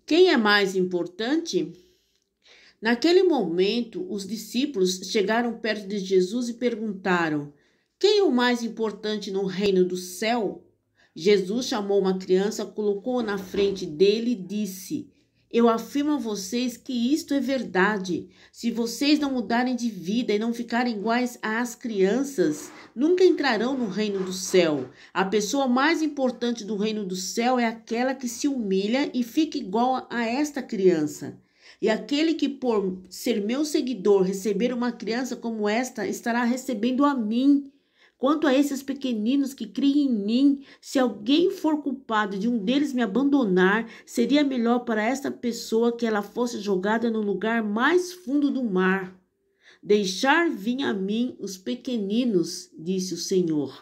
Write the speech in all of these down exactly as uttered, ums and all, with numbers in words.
Quem é mais importante? Naquele momento, os discípulos chegaram perto de Jesus e perguntaram: quem é o mais importante no reino do céu? Jesus chamou uma criança, colocou-a na frente dele e disse: eu afirmo a vocês que isto é verdade. Se vocês não mudarem de vida e não ficarem iguais às crianças, nunca entrarão no reino do céu. A pessoa mais importante do reino do céu é aquela que se humilha e fica igual a esta criança. E aquele que, por ser meu seguidor, receber uma criança como esta, estará recebendo a mim. Quanto a esses pequeninos que criem em mim, se alguém for culpado de um deles me abandonar, seria melhor para esta pessoa que ela fosse jogada no lugar mais fundo do mar. Deixar vir a mim os pequeninos, disse o Senhor.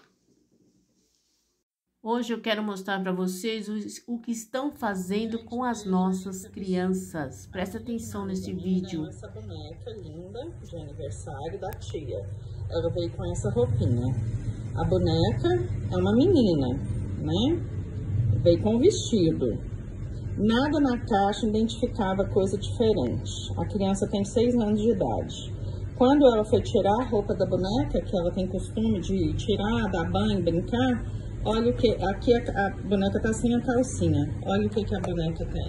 Hoje eu quero mostrar para vocês o, o que estão fazendo com as nossas crianças. Presta atenção nesse vídeo. Essa boneca linda de aniversário da tia. Ela veio com essa roupinha. A boneca é uma menina, né? Veio com um vestido. Nada na caixa identificava coisa diferente. A criança tem seis anos de idade. Quando ela foi tirar a roupa da boneca, que ela tem costume de tirar, dar banho, brincar, olha o que... Aqui a, a boneca tá sem a calcinha. Olha o que, que a boneca tem.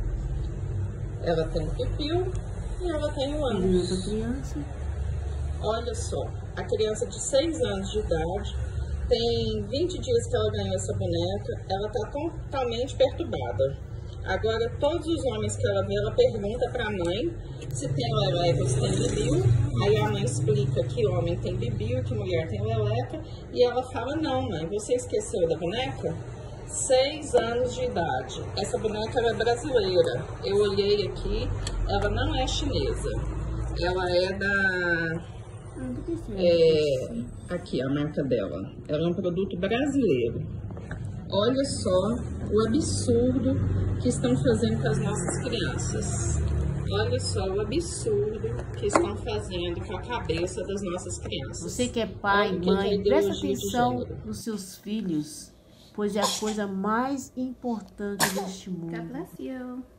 Ela tem o pipiu e ela tem o ânus. Essa criança. Olha só, a criança de seis anos de idade, tem vinte dias que ela ganhou essa boneca, ela tá totalmente perturbada. Agora, todos os homens que ela vê, ela pergunta pra mãe se tem leleca ou se tem bibiu. Aí a mãe explica que homem tem bibiu, que mulher tem leleca. E ela fala, não mãe, você esqueceu da boneca? Seis anos de idade. Essa boneca ela é brasileira. Eu olhei aqui, ela não é chinesa. Ela é da... É, aqui a marca dela. Ela é um produto brasileiro. Olha só o absurdo que estão fazendo com as nossas crianças. Olha só o absurdo que estão fazendo com a cabeça das nossas crianças. Você que é pai, mãe, presta atenção nos seus filhos, pois é a coisa mais importante deste mundo. God bless you.